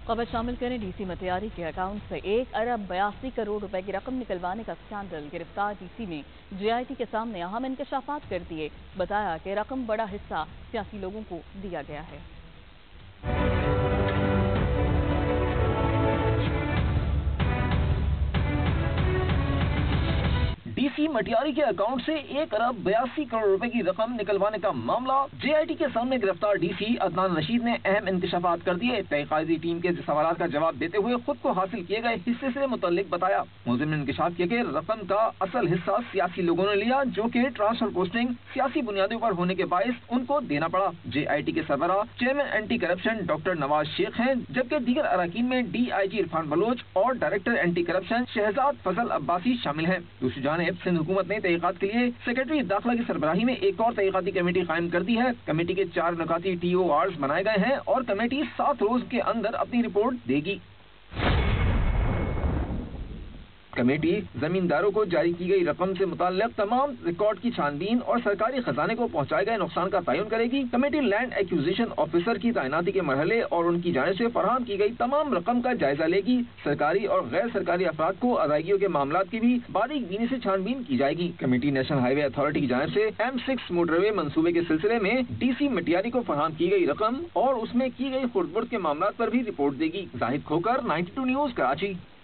खबर शामिल करें। डीसी मटियारी के अकाउंट से 1 अरब 82 करोड़ रुपए की रकम निकलवाने का स्कैंडल। गिरफ्तार डीसी ने जेआईटी के सामने अहम इंकशाफात कर दिए। बताया कि रकम बड़ा हिस्सा सियासी लोगों को दिया गया है। डीसी मटियारी के अकाउंट से 1 अरब 82 करोड़ रुपए की रकम निकलवाने का मामला। जेआईटी के सामने गिरफ्तार डीसी अदनान रशीद ने अहम इंकशाफात कर दिए। तहकीकाती टीम के सवालों का जवाब देते हुए खुद को हासिल किए गए हिस्से से मुतल्लिक बताया। मुलजिम ने इंकशाफ किया कि रकम का असल हिस्सा सियासी लोगों ने लिया, जो कि ट्रांसफर पोस्टिंग सियासी बुनियादों पर होने के बायस उनको देना पड़ा। जेआईटी के सरबराह chairman anti corruption doctor Nawaz Sheikh हैं, जबकि दीगर अरकान में डीआईजी इरफान बलोच और director anti corruption Shahzad Fazal Abbasi शामिल हैं। दूसरी जानिब सिंध हुकूमत ने तहकीकात के लिए सेक्रेटरी दाखिला की सरबराही में एक और तहकीकाती कमेटी कायम कर दी है। कमेटी के 4 नुकाती TORs बनाए गए हैं और कमेटी 7 रोज के अंदर अपनी रिपोर्ट देगी। कमेटी जमींदारों को जारी की गई रकम से मुताल्लिक तमाम रिकॉर्ड की छानबीन और सरकारी खजाने को पहुंचाए गए नुकसान का तयन करेगी। कमेटी लैंड एक्विजिशन ऑफिसर की तैनाती के मरहले और उनकी जानिब से फराहम की गई तमाम रकम का जायजा लेगी। सरकारी और गैर सरकारी अफराद को अदायगियों के मामला की भी बारीक बीनी से छानबीन की जाएगी। कमेटी नेशनल हाईवे अथॉरिटी की जानिब से M6 मोटरवे मंसूबे के सिलसिले में डीसी मटियारी को फराहम की गई रकम और उसमें की गई खुर्द-बुर्द के मामला पर भी रिपोर्ट देगी। जाहिद खोकर, 92 न्यूज, कराची।